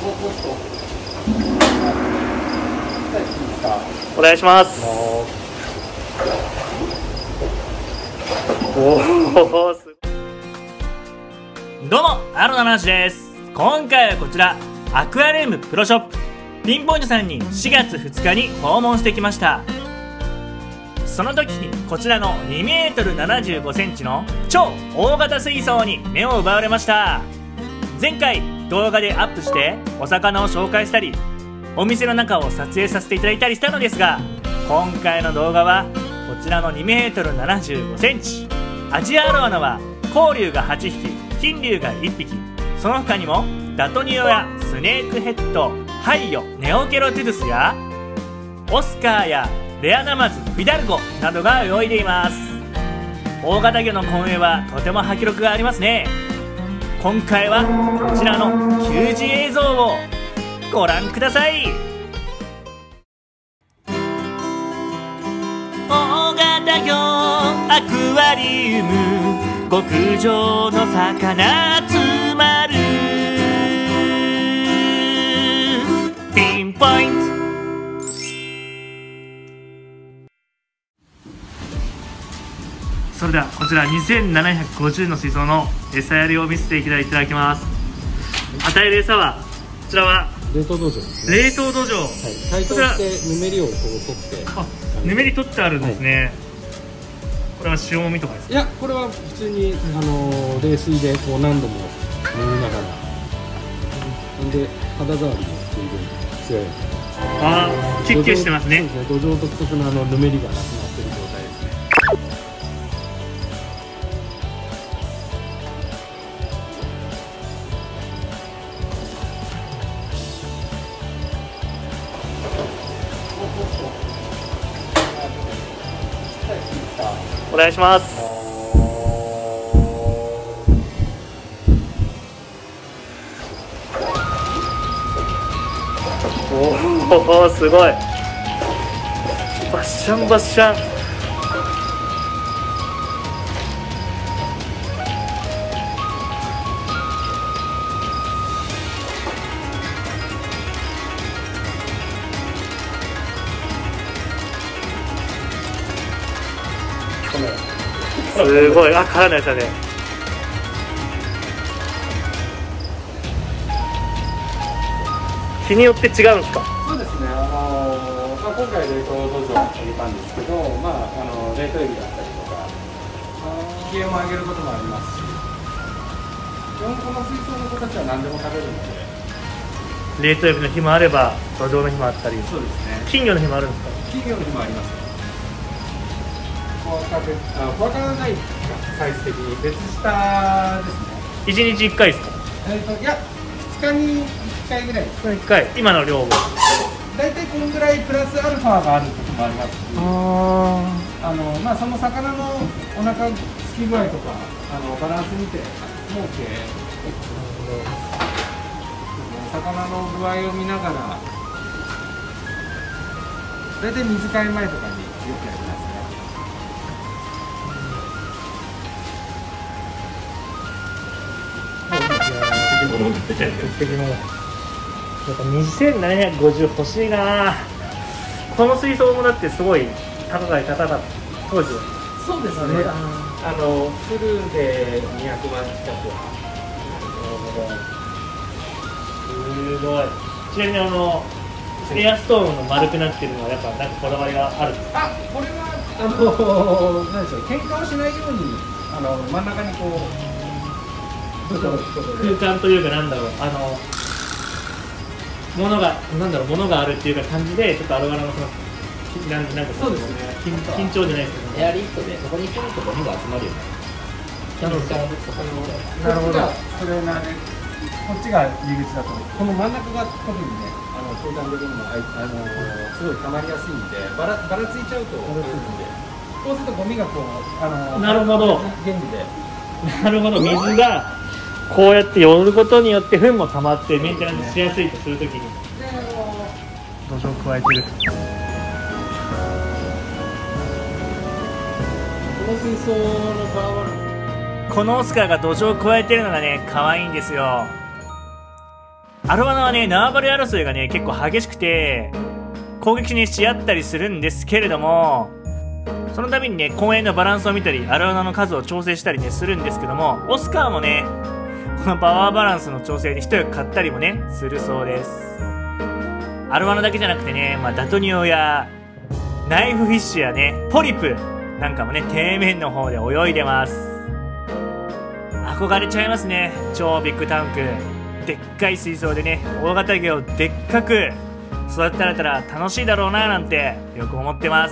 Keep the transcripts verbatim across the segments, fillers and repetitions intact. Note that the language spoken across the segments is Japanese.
お願いします。おお、すどうも、アロナナシです。今回はこちらアクアリウムプロショップピンポイントさんにしがつふつかに訪問してきました。その時にこちらのにメートルななじゅうごセンチの超大型水槽に目を奪われました。前回動画でアップしてお魚を紹介したりお店の中を撮影させていただいたりしたのですが、今回の動画はこちらのにメートルななじゅうごセンチアジアアロワナは紅龍がはちひき、金龍がいっぴき、その他にもダトニオやスネークヘッド、ハイヨ、ネオケロトゥドゥスやオスカーやレアナマズ、フィダルゴなどが泳いでいます。大型魚の混泳はとても迫力がありますね。今回はこちらの球児映像をご覧ください。大型魚アクアリウム、極上の魚集まるピンポイント。それではこちらにせんななひゃくごじゅうの水槽の餌やりを見せていただきます。与える餌はこちらは冷凍土壌ですね。 冷凍土壌、はい、 解凍してぬめりをこう取って、 あ、ぬめり取ってあるんですね、はい、これは塩もみとかですか？ いや、これは普通に、うん、あの冷水でこう何度も揉みながら、うん、で肌触りも全然強い。 あー、キュッキュしてますね。 そうですね、土壌独特のあのぬめりがなくなっている状態ですね。 お願いします。おお、すごい。バッシャンバッシャン。すごい、あ、絡んだやつだね。日によって違うんですか？ そうですね、あのーまあ、今回冷凍土壌をあげたんですけど、まあ、あの冷凍エビだったりとか気温を上げることもありますし、基本この水槽の子たちは何でも食べるので、 冷凍エビの日もあれば土壌の日もあったり。 そうですね、 金魚の日もあるんですか？ 金魚の日もあります。フォアカがないサイズ的に別下ですね。 いちにちいっかいですか？ えっと、いや、ふつかにいっかいぐらいです。 いっかい、今の量も大体このぐらいプラスアルファがある時もありますし、ああの、まあ、その魚のお腹つき具合とかあのバランス見てもうけ魚の具合を見ながら大体水替え前とかによくやりますね。 やっぱにせんななひゃくごじゅう欲しいな。この水槽もだってすごい高かい高かった当時は。 そうですね、あのフルでにひゃくまん近くは。 すごい。ちなみにあのエアストーンの丸くなってるのはやっぱなんかこだわりがあるんですか？ あ、これはあの何でしょう、喧嘩をしないようにあの真ん中にこう空間というか、なんだろう、あの物がなんだろう物があるっていうか感じでちょっとアロワナのそのなんなんかそうですね、 緊緊張じゃないですけど、 エアリフトでそこに来るとゴミが集まるよね。 なるほど。 なるほど。それなね、こっちが入り口だと、この真ん中が特にね、あの空間的にもあのすごい溜まりやすいんで、ばらばらついちゃうとあれるんで、こうするとゴミがこうあのなるほど原理で。 なるほど、水がこうやって寄ることによって糞も溜まってメンテナンスしやすいとするときに土壌を加えてる。 この水槽のパワーバランス、 このオスカーが土壌を加えてるのがね可愛いんですよ。 アロワナはね、縄張り争いがね、結構激しくて、攻撃にし合ったりするんですけれども、その度にね、公園のバランスを見たり、アロワナの数を調整したりね、するんですけども、オスカーもね、このパワーバランスの調整に一役買ったりもね、するそうです。アロワナだけじゃなくてね、まあ、ダトニオや、ナイフフィッシュやね、ポリプなんかもね、底面の方で泳いでます。憧れちゃいますね、超ビッグタンク。でっかい水槽でね、大型魚をでっかく育てられたら楽しいだろうななんてよく思ってます。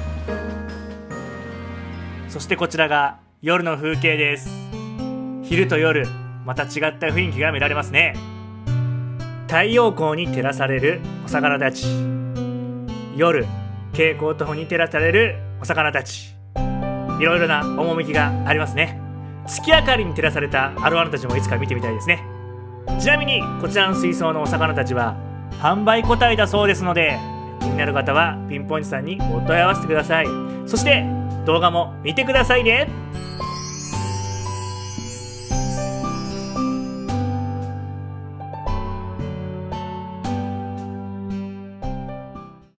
そしてこちらが夜の風景です。昼と夜、また違った雰囲気が見られますね。太陽光に照らされるお魚たち、夜蛍光灯に照らされるお魚たち、いろいろな趣がありますね。月明かりに照らされたアロワナたちもいつか見てみたいですね。ちなみにこちらの水槽のお魚たちは販売個体だそうですので、気になる方はピンポイントさんにお問い合わせてください。そして動画も見てくださいね。